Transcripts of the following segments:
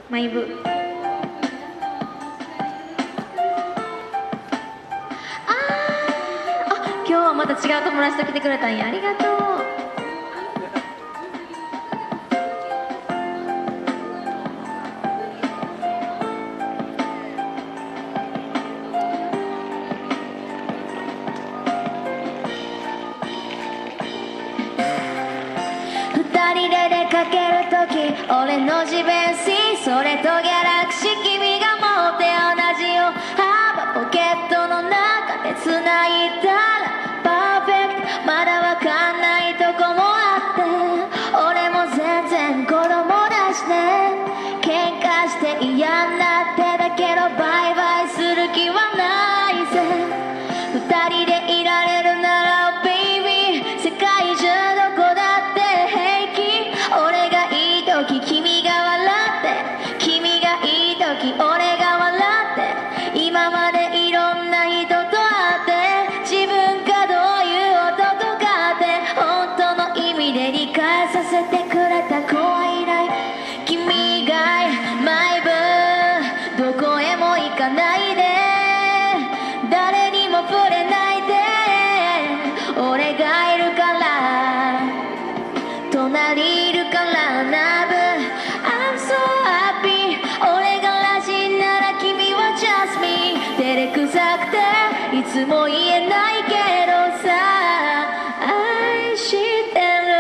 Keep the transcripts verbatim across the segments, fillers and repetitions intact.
マイブ。あーあ、今日はまた違う友達と来てくれたんや。ありがとう。二人で出かけるとき、俺の自分シそれとギャラクシー、君が持って同じよ。ハーバーポケットの中で繋いだらパーフェクト。まだわかんないとこもあって、俺も全然子供だしね。喧嘩して嫌になってだけどバイバイする気はないぜ。二人でいられるならベイビー、世界中どこだって平気。俺がいい時君が笑って、君がいい時俺が笑って。今までいろんな人と会って自分がどういう男かって本当の意味で理解させてくれた子はいない。君以外マイブー、どこへも行かないで、誰にも触れないで。俺がいるから隣いるからラブ I'm so happy。 俺がラジなら君は just me。 照れくさくていつも言えないけどさ、愛してる。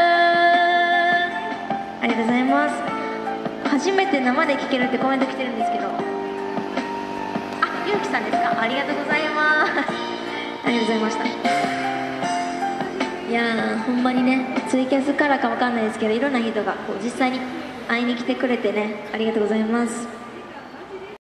ありがとうございます。初めて生で聴けるってコメント来てるんですけど、あ、ゆうきさんですか。ありがとうございます。ありがとうございました。いやー、ほんまにね、ツイキャスからかわかんないですけど、いろんな人がこう実際に会いに来てくれてね、ありがとうございます。